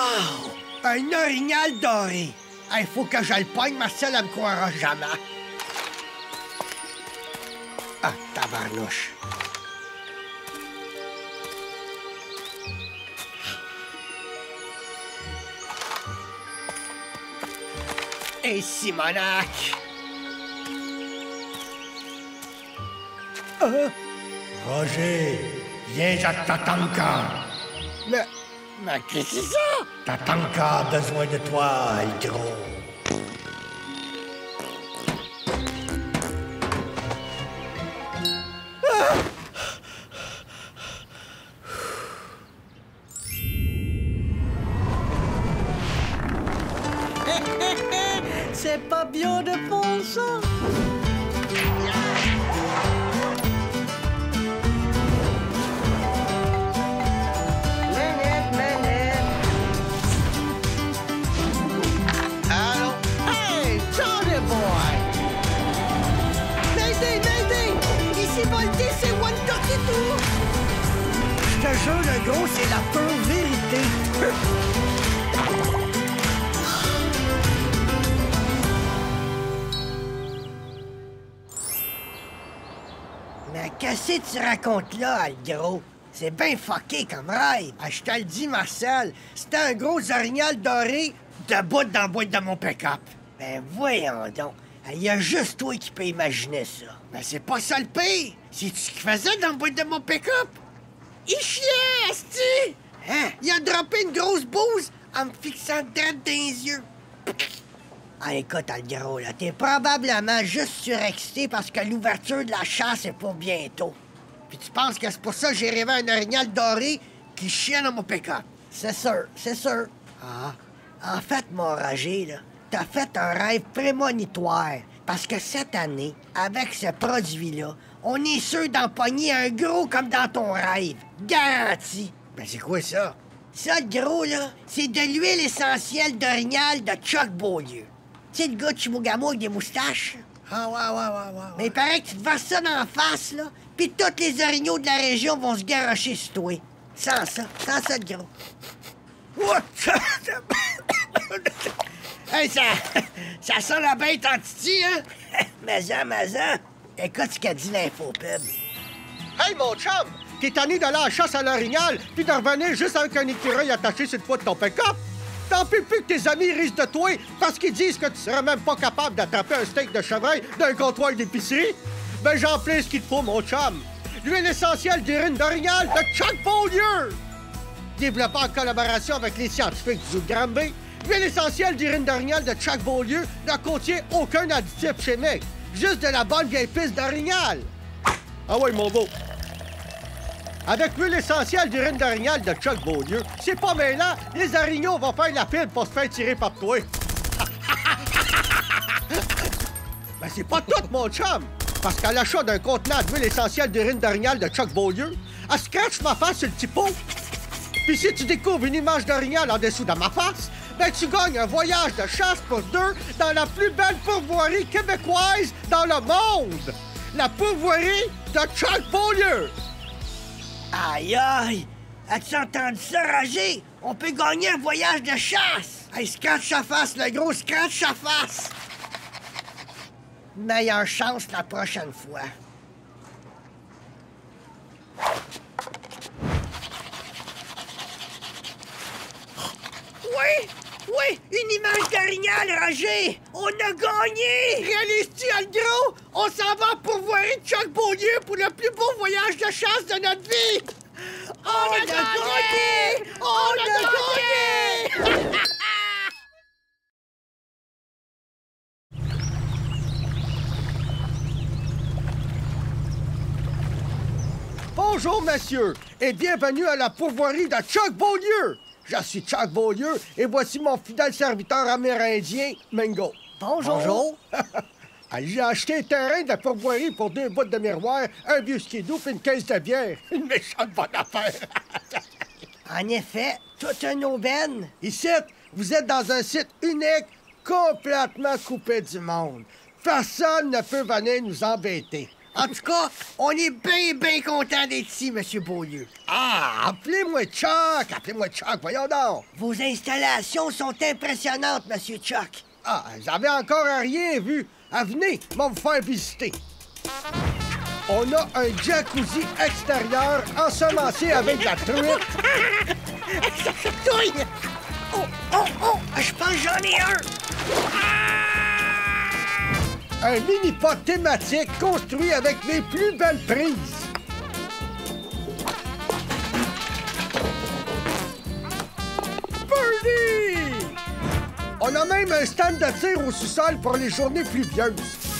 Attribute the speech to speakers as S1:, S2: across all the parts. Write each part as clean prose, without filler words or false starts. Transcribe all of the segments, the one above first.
S1: Wow! Un orignal doré. Il faut que je le pogne, Marcel, elle me croira jamais. Ah, tabarnouche. Et Simonac!
S2: Roger, viens à Tatanka.
S1: Mais qu'est-ce que c'est ça?
S2: Tatanka a besoin de toi, le gros.
S3: C'est pas bien de faire ça.
S1: Allô? Hey, Johnny boy! Mayday, mayday! Ici Volté, c'est One Ducky tout! Je te jure, le gros, c'est la pure vérité. Mais qu'est-ce que tu racontes là, le gros? C'est bien fucké comme rêve. Ah, je te le dis, Marcel, c'était un gros orignal doré debout dans la boîte de mon pick-up. Ben voyons donc. Il y a juste toi qui peux imaginer ça. Ben c'est pas ça le pire. C'est-tu ce qu'il faisait dans la boîte de mon pick-up? Il chiait, asti! Hein? Il a droppé une grosse bouse en me fixant direct dans les yeux. Ah, écoute, le gros, là, t'es probablement juste surexcité parce que l'ouverture de la chasse est pour bientôt. Puis tu penses que c'est pour ça que j'ai rêvé un orignal doré qui chiait dans mon pick-up. C'est sûr, c'est sûr. Ah, en fait, mon Roger, là, t'as fait un rêve prémonitoire. Parce que cette année, avec ce produit-là, on est sûr d'empoigner un gros comme dans ton rêve. Garanti. Ben, c'est quoi ça? Ça, le gros, là, c'est de l'huile essentielle d'orignal de Chuck Beaulieu. Tu sais, le gars de Chibougamau avec des moustaches? Ah, ouais. Mais il paraît que tu te verses ça dans la face, là, puis tous les orignaux de la région vont se garrocher sur toi. Sans ça, le gros. What? Hey, ça sent la bête en titi, hein? Mazan. Écoute ce qu'a dit l'infopub.
S4: Hey, mon chum! T'es tanné d'aller à la chasse à l'orignal puis de revenir juste avec un écureuil attaché sur le toit de ton pick-up? T'en peux plus que tes amis risent de toi parce qu'ils disent que tu serais même pas capable d'attraper un steak de chevreuil d'un comptoir d'épicerie? Ben, j'en plais ce qu'il te faut, mon chum. L'huile essentielle d'urine d'orignal de Chuck Beaulieu! Développé en collaboration avec les scientifiques du Zoo de Granby, l'huile essentielle d'urine d'orignal de Chuck Beaulieu ne contient aucun additif chimique. Juste de la bonne vieille piste d'orignal. Ah ouais, mon beau. Avec l'huile essentielle d'urine d'orignal de Chuck Beaulieu, c'est pas mêlant, les orignaux vont faire la file pour se faire tirer par toi. Ben c'est pas tout, mon chum! Parce qu'à l'achat d'un contenant d'huile essentielle d'urine d'orignal de Chuck Beaulieu, elle scratch ma face sur le petit pot. Puis si tu découvres une image d'orignal en dessous de ma face, ben tu gagnes un voyage de chasse pour deux dans la plus belle pourvoirie québécoise dans le monde! La pourvoirie de Chuck Beaulieu!
S1: Aïe! As-tu entendu ça, Roger? On peut gagner un voyage de chasse! Hey, scratch sa face, le gros scratch sa face! Meilleure chance la prochaine fois. Oui! Une image d'orignal, Roger! On a gagné! Réalises-tu, le gros? On s'en va pour voir Chuck Beaulieu pour le plus beau voyage de chasse de notre vie! On a gagné! On a gagné!
S4: Bonjour, monsieur, et bienvenue à la pourvoirie de Chuck Beaulieu! Je suis Chuck Beaulieu et voici mon fidèle serviteur amérindien, Mingo.
S1: Bonjour!
S4: J'ai acheté un terrain de pourvoirie pour 2 bouts de miroir, un vieux skidoo et une caisse de bière. Une méchante bonne affaire!
S1: En effet, toute une aubaine.
S4: Ici, vous êtes dans un site unique, complètement coupé du monde. Personne ne peut venir nous embêter.
S1: En tout cas, on est bien content d'être ici, Monsieur Beaulieu.
S4: Ah, appelez-moi Chuck, voyons donc.
S1: Vos installations sont impressionnantes, Monsieur Chuck.
S4: Ah, j'avais encore rien vu. Ah, venez, on va vous faire visiter. On a un jacuzzi extérieur ensemencé avec de la truite.
S1: Ça chatouille! Oh! Je pense que j'en ai un!
S4: Un mini-pot thématique construit avec les plus belles prises. Birdie! On a même un stand de tir au sous-sol pour les journées pluvieuses.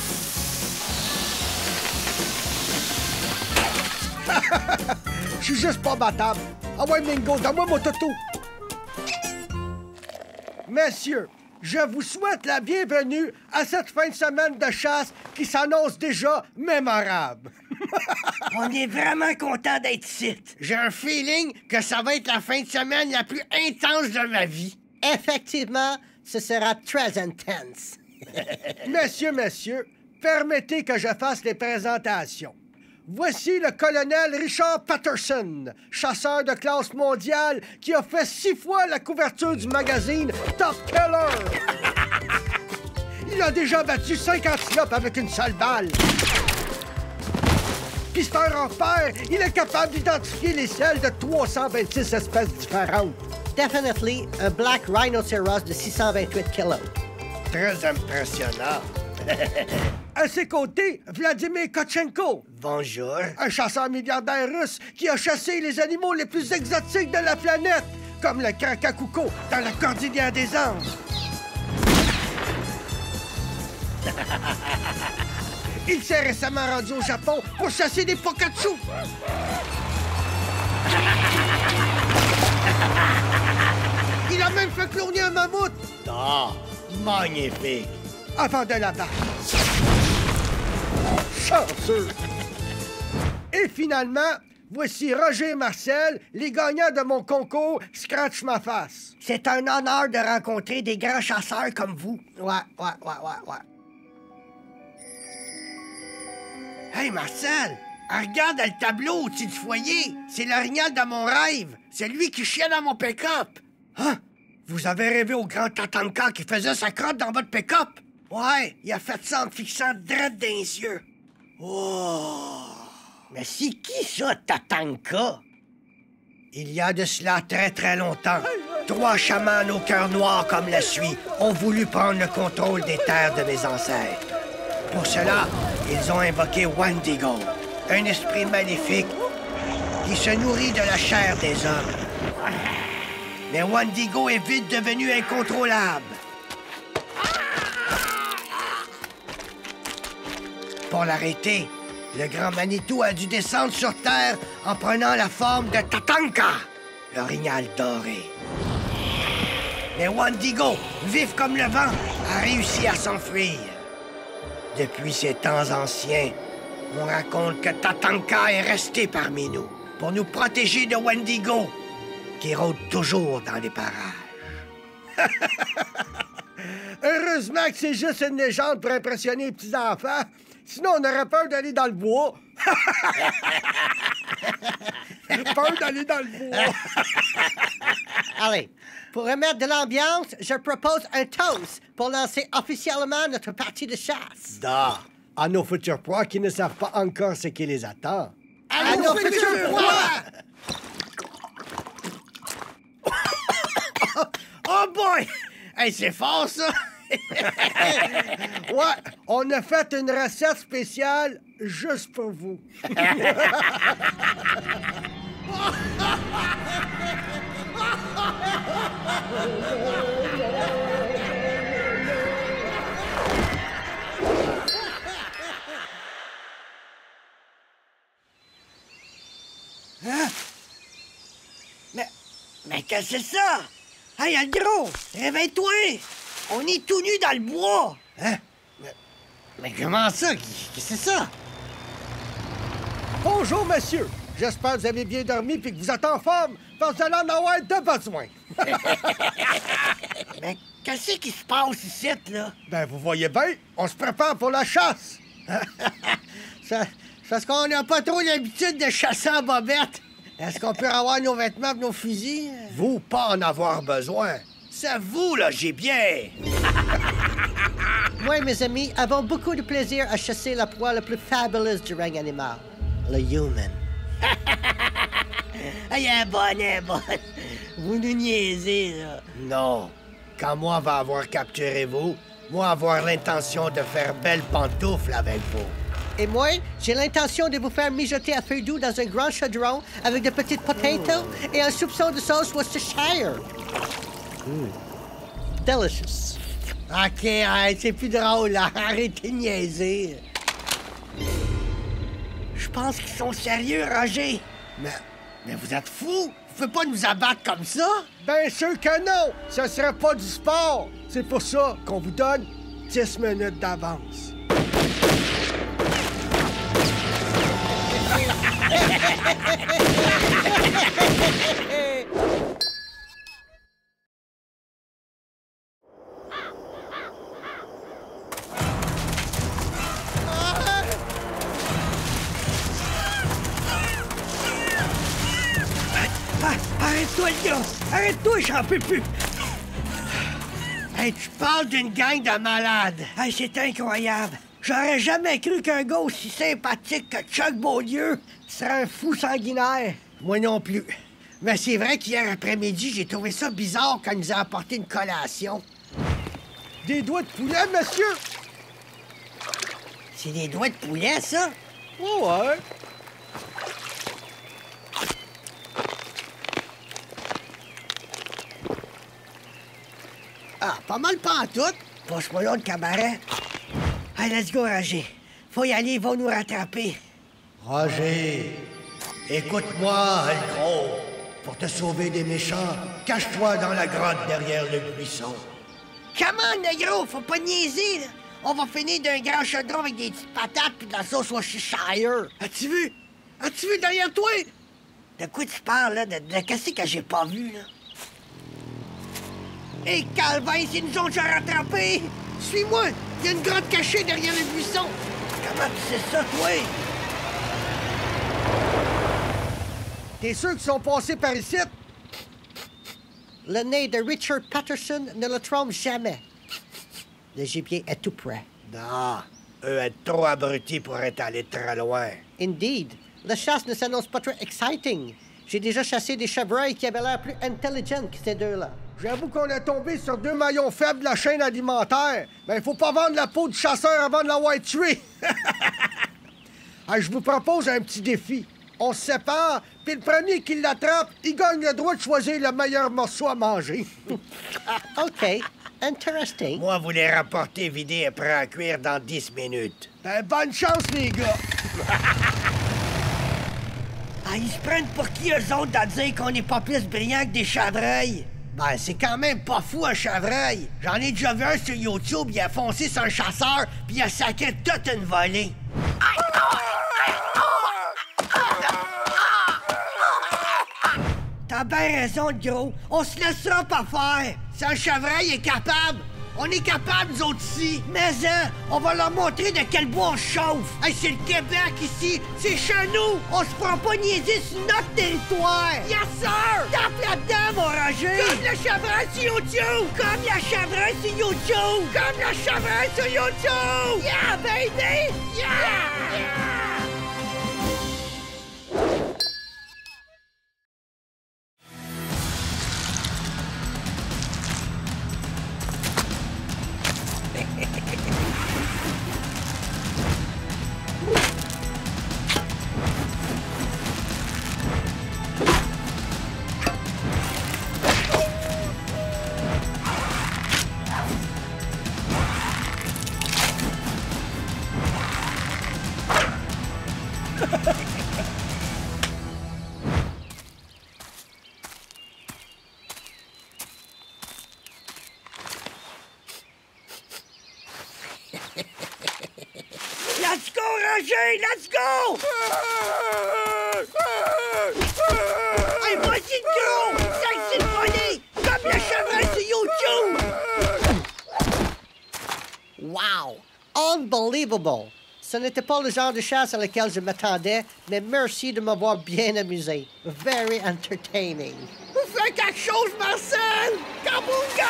S4: Je suis juste pas battable. Ah ouais, Mingo, donne-moi mon toutou. Messieurs, je vous souhaite la bienvenue à cette fin de semaine de chasse qui s'annonce déjà mémorable.
S1: On est vraiment content d'être ici. J'ai un feeling que ça va être la fin de semaine la plus intense de ma vie.
S3: Effectivement, ce sera très intense.
S4: Messieurs, permettez que je fasse les présentations. Voici le colonel Richard Patterson, chasseur de classe mondiale qui a fait 6 fois la couverture du magazine Top Killer. Il a déjà battu 5 antilopes avec une seule balle. Pisteur en fer, il est capable d'identifier les selles de 326 espèces différentes.
S3: Definitely a black rhinoceros de 628 kilos.
S1: Très impressionnant.
S4: À ses côtés, Vladimir Kotchenko.
S1: Bonjour.
S4: Un chasseur milliardaire russe qui a chassé les animaux les plus exotiques de la planète, comme le Kakakuko dans la cordillère des Andes. Il s'est récemment rendu au Japon pour chasser des Pikachu. Il a même fait cloner un mammouth.
S2: Ah, magnifique.
S4: Avant de l'abattre. Chanceux! Et finalement, voici Roger et Marcel, les gagnants de mon concours Scratch ma face.
S1: C'est un honneur de rencontrer des grands chasseurs comme vous. Ouais. Hey, Marcel, regarde le tableau au-dessus du foyer. C'est l'orignal de mon rêve. C'est lui qui chiait dans mon pick-up. Hein? Vous avez rêvé au grand Tatanka qui faisait sa crotte dans votre pick-up? Ouais, il a fait ça en me fixant drette dans les yeux. Oh! Mais c'est qui ça, Tatanka? Il y a de cela très longtemps, 3 chamans au cœur noir comme la suie ont voulu prendre le contrôle des terres de mes ancêtres. Pour cela, ils ont invoqué Wendigo, un esprit maléfique qui se nourrit de la chair des hommes. Mais Wendigo est vite devenu incontrôlable. Pour l'arrêter, le grand Manitou a dû descendre sur Terre en prenant la forme de Tatanka, l'orignal doré. Mais Wendigo, vif comme le vent, a réussi à s'enfuir. Depuis ces temps anciens, on raconte que Tatanka est resté parmi nous pour nous protéger de Wendigo, qui rôde toujours dans les parages.
S4: Heureusement que c'est juste une légende pour impressionner les petits-enfants. Sinon, on aurait peur d'aller dans le bois. Peur d'aller dans le bois.
S3: Allez, pour remettre de l'ambiance, je propose un toast pour lancer officiellement notre partie de chasse.
S4: Da! À nos futurs proies qui ne savent pas encore ce qui les attend.
S3: À nos futurs proies!
S1: Oh boy! Hey, c'est fort, ça!
S4: Ouais, on a fait une recette spéciale juste pour vous.
S1: Hein? Mais qu'est-ce que c'est ça? Hey, Aldro, réveille-toi! On est tout nus dans le bois! Hein? Mais comment ça? Qu'est-ce que c'est ça?
S4: Bonjour, monsieur. J'espère que vous avez bien dormi et que vous êtes en forme, parce que vous allez en avoir de besoin.
S1: Mais qu'est-ce qui se passe ici, là?
S4: Ben, vous voyez bien, on se prépare pour la chasse.
S3: C'est parce qu'on n'a pas trop l'habitude de chasser en bobette. Est-ce qu'on peut avoir nos vêtements et nos fusils?
S1: Vous, pas en avoir besoin. C'est vous, là, j'ai bien.
S3: Moi et mes amis avons beaucoup de plaisir à chasser la proie la plus fabuleuse du règne animal, le human.
S1: Elle est bonne, elle est bonne. Vous nous niaisez, là. Non. Quand moi va avoir capturé vous, moi avoir l'intention de faire belle pantoufle avec vous.
S3: Et moi, j'ai l'intention de vous faire mijoter à feu doux dans un grand chaudron avec de petites potatoes et un soupçon de sauce Worcestershire. Delicious.
S1: OK, c'est plus drôle, là. Arrêtez de niaiser. Je pense qu'ils sont sérieux, Roger. Mais vous êtes fous. Vous pouvez pas nous abattre comme ça.
S4: Bien sûr que non! Ce serait pas du sport! C'est pour ça qu'on vous donne 10 minutes d'avance.
S1: Arrête-toi, le gars! Arrête-toi, j'en peux plus! Hey, tu parles d'une gang de malades. Hey, c'est incroyable. J'aurais jamais cru qu'un gars aussi sympathique que Chuck Beaulieu serait un fou sanguinaire. Moi non plus. Mais c'est vrai qu'hier après-midi, j'ai trouvé ça bizarre quand il nous a apporté une collation.
S4: Des doigts de poulet, monsieur?
S1: C'est des doigts de poulet, ça?
S4: Ouais.
S1: Ah, pas mal pantoute. Passe-moi là, le cabaret. Hey, let's go, Roger. Faut y aller, ils vont nous rattraper. Roger, écoute-moi, le gros. Pour te sauver des méchants, cache-toi dans la grotte derrière le buisson. Comment, négro? Faut pas niaiser, là. On va finir d'un grand chaudron avec des petites patates puis de la sauce Worcestershire. As-tu vu? As-tu vu derrière toi? De quoi tu parles, là? De qu'est-ce que j'ai pas vu, là? Hé, Calvin, c'est nous autres qui ont rattrapé! Suis-moi! Il y a une grotte cachée derrière le buisson! Comment tu sais ça, toi?
S4: T'es sûr qu'ils sont passés par ici?
S3: Le nez de Richard Patterson ne le trompe jamais. Le gibier est tout près.
S1: Non, eux être trop abrutis pour être allés très loin.
S3: Indeed. La chasse ne s'annonce pas très exciting. J'ai déjà chassé des chevreuils qui avaient l'air plus intelligents que ces deux-là.
S4: J'avoue qu'on est tombé sur deux maillons faibles de la chaîne alimentaire. Mais il faut pas vendre la peau du chasseur avant de l'avoir tué. Je vous propose un petit défi. On se sépare, puis le premier qui l'attrape, il gagne le droit de choisir le meilleur morceau à manger.
S3: OK. Interesting.
S1: Moi, vous les rapportez vidés et prêts à cuire dans 10 minutes.
S4: Ben, bonne chance, les gars.
S1: Ils se prennent pour qui, eux autres, à dire qu'on n'est pas plus brillants que des chevreuils? Ben, c'est quand même pas fou, un chevreuil. J'en ai déjà vu un sur YouTube, il a foncé sur un chasseur, puis il a sacré toute une volée. T'as bien raison, le gros. On se laissera pas faire. Si un chevreuil est capable, on est capable, nous autres, ici. Mais on va leur montrer de quel bois on chauffe. Hey, c'est le Québec, ici. C'est chez nous. On se prend pas niaiser sur notre territoire. Yes, sir! Tape là-dedans, mon Roger! Comme le chevreuil sur YouTube! Comme le chevreuil sur YouTube! Comme le chevreuil sur YouTube! Yeah, baby! Yeah! Let's go, Roger! Let's go! Hey, vas-y, gros! C'est le volet! Comme le chevreuil sur YouTube!
S3: Wow! Unbelievable! Ce n'était pas le genre de chasse à laquelle je m'attendais, mais merci de m'avoir bien amusé. Very entertaining.
S1: Fais quelque chose, Marcel! Kabunga!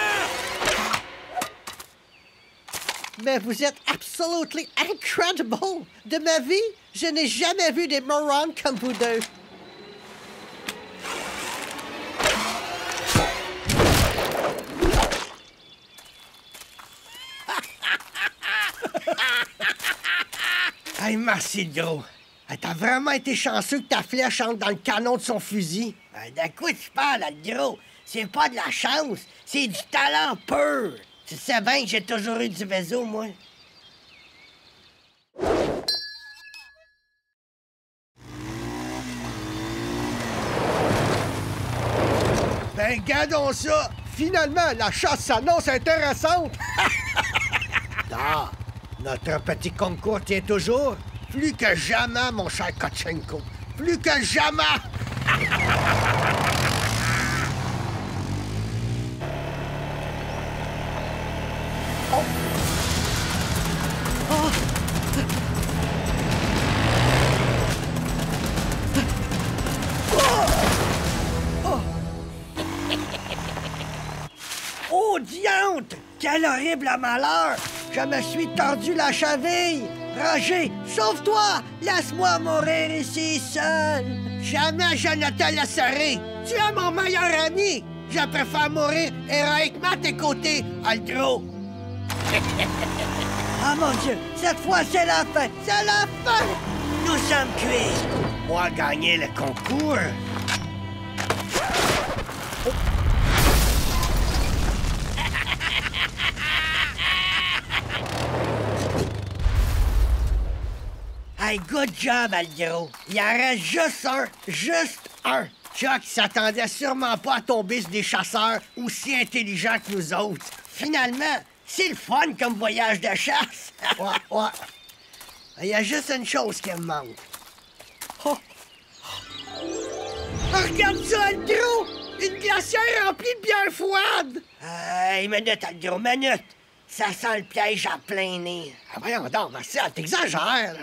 S3: Mais vous êtes absolutely incredible! De ma vie, je n'ai jamais vu des morons comme vous deux.
S1: Hey, merci, gros. T'as vraiment été chanceux que ta flèche entre dans le canon de son fusil. De quoi tu parles, le gros? C'est pas de la chance, c'est du talent pur. Tu sais bien que j'ai toujours eu du vaisseau, moi.
S4: Ben, gardons ça! Finalement, la chasse s'annonce intéressante!
S1: Ah, notre petit concours tient toujours. Plus que jamais, mon cher Kotchenko. Plus que jamais! Oh, diantre! Quel horrible malheur! Je me suis tordu la cheville! Roger, sauve-toi! Laisse-moi mourir ici seul! Jamais je ne te laisserai! Tu es mon meilleur ami! Je préfère mourir héroïquement à tes côtés, Aldro! Ah mon Dieu! Cette fois, c'est la fin! C'est la fin! Nous sommes cuits! Moi gagner le concours! Hey, good job, Aldro. Il en reste juste un. Juste un. Chuck s'attendait sûrement pas à tomber sur des chasseurs aussi intelligents que nous autres. Finalement, c'est le fun comme voyage de chasse. Ouais. Il y a juste une chose qui me manque. Oh. Regarde ça, Aldro! Une glacière remplie de bière froide! Minute, Aldro, minute! Ça sent le piège à plein nez. Voyons donc, Marcel, t'exagères.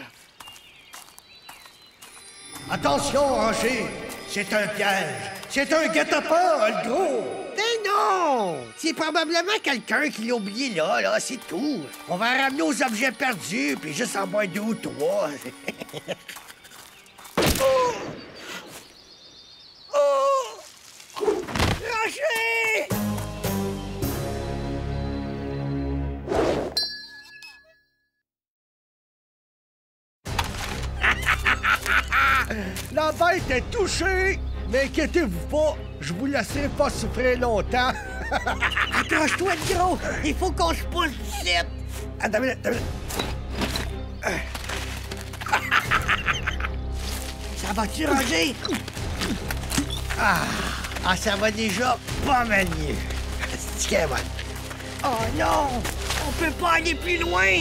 S1: Attention, Roger, c'est un piège. C'est un guet-apens, Aldro. Mais non! C'est probablement quelqu'un qui l'a oublié là, c'est tout. On va ramener aux objets perdus, puis juste en boire 2 ou 3. Oh! Oh! Roger!
S4: La bête est touchée! Mais inquiétez-vous pas, je vous laisserai pas souffrir longtemps.
S1: Accroche-toi, gros! Il faut qu'on se pousse d'ici! Attends une minute, Ça va-tu, Roger? Ah, ça va déjà pas mal mieux. C'est qu'elle va. Oh non! On peut pas aller plus loin!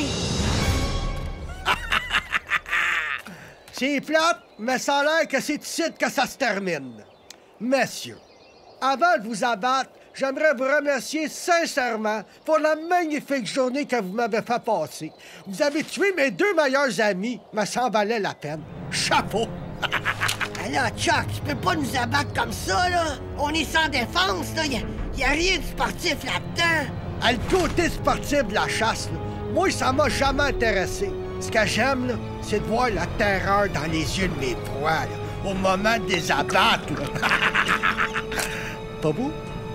S4: C'est plate, mais ça a l'air que c'est ici que ça se termine. Messieurs, avant de vous abattre, j'aimerais vous remercier sincèrement pour la magnifique journée que vous m'avez fait passer. Vous avez tué mes 2 meilleurs amis, mais ça en valait la peine. Chapeau!
S1: Alors, Chuck, tu peux pas nous abattre comme ça, là? On est sans défense, là. Y a rien de sportif là-dedans.
S4: À le côté sportif de la chasse, là, moi, ça m'a jamais intéressé. Ce que j'aime, là, c'est de voir la terreur dans les yeux de mes proies, là, au moment de les abattre, là. Pas vous?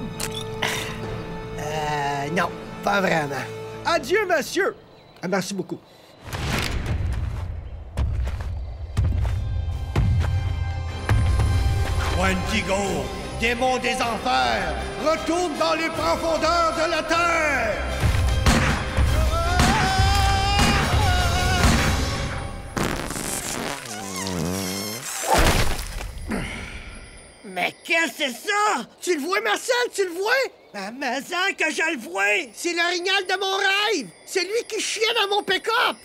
S1: Non, pas vraiment.
S4: Adieu, monsieur! Merci beaucoup. Wendigo, démon des enfers, retourne dans les profondeurs de la terre!
S1: Mais qu'est-ce que c'est ça? Tu le vois, Marcel? Tu le vois? Mais ça que je le vois! C'est l'orignal de mon rêve! C'est lui qui chiait dans mon pick-up!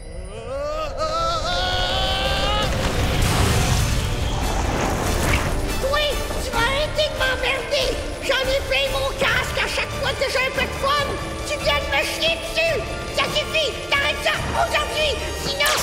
S1: Oui! Tu vas arrêter de m'emmerder! J'en ai payé mon casque à chaque fois que j'ai un peu de fun! Tu viens de me chier dessus! Ça suffit! arrête ça aujourd'hui, sinon...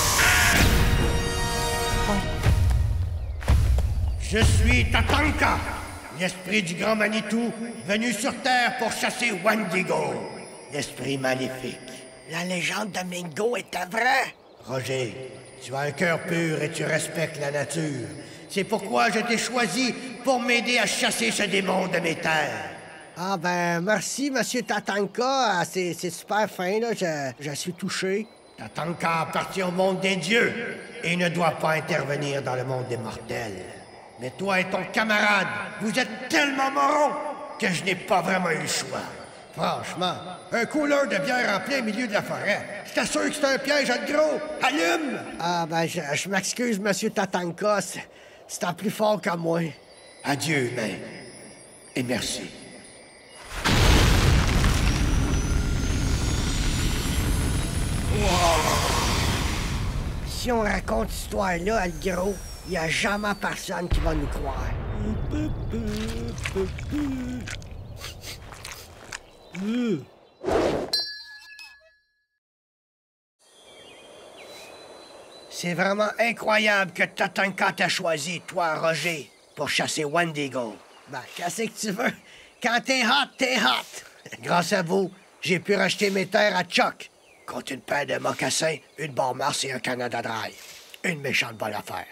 S2: Je suis Tatanka, l'esprit du grand Manitou, venu sur Terre pour chasser Wendigo, l'esprit maléfique.
S1: La légende de Mingo était vraie?
S2: Roger, tu as un cœur pur et tu respectes la nature. C'est pourquoi je t'ai choisi pour m'aider à chasser ce démon de mes terres.
S3: Ah ben, merci, Monsieur Tatanka. Ah, c'est super fin, là. Je suis touché.
S2: Tatanka appartient au monde des dieux et ne doit pas intervenir dans le monde des mortels. Mais toi et ton camarade, vous êtes tellement morons que je n'ai pas vraiment eu le choix.
S4: Franchement, un couleur de bière en plein milieu de la forêt. Je t'assure que c'est un piège à gros. Allume!
S3: Ah ben, je m'excuse, Monsieur Tatanka. C'était plus fort que moi.
S2: Adieu, humain. Et merci.
S3: Si on raconte cette histoire-là à le gros, il n'y a jamais personne qui va nous croire.
S1: C'est vraiment incroyable que Tatanka t'a choisi, toi, Roger, pour chasser Wendigo.
S3: Ben, qu'est-ce que tu veux? Quand t'es hot, t'es hot!
S1: Grâce à vous, j'ai pu racheter mes terres à Chuck contre une paire de mocassins, une barre Mars et un Canada Dry. Une méchante bonne affaire.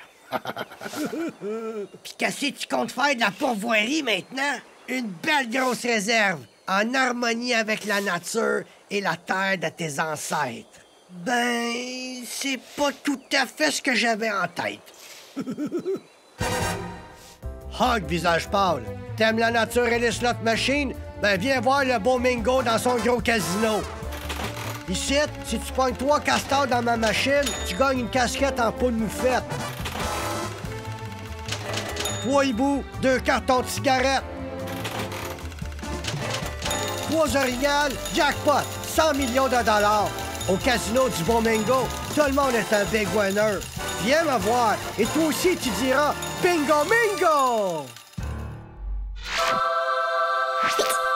S1: Puis qu'est-ce que tu comptes faire de la pourvoirie maintenant?
S3: Une belle grosse réserve, en harmonie avec la nature et la terre de tes ancêtres.
S1: Ben, c'est pas tout à fait ce que j'avais en tête.
S3: Hog, visage pâle, t'aimes la nature et les slot machines? Ben viens voir le beau Mingo dans son gros casino. Ici, si tu pognes 3 castors dans ma machine, tu gagnes une casquette en peau de moufette. 3 hiboux, 2 cartons de cigarettes. 3 orignales, jackpot, 100 millions de dollars. Au casino du Bon Mingo, tout le monde est un big winner. Viens me voir, et toi aussi tu diras Bingo Mingo!